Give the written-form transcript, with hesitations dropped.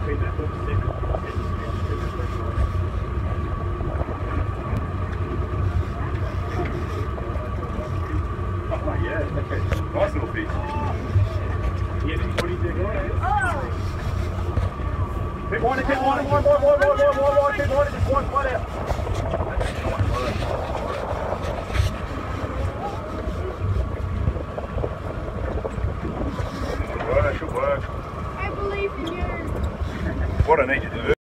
Nice little fish. Keep winding, keep winding, wide, keep winding, just wide out. Should work. I believe in you. What I need you to do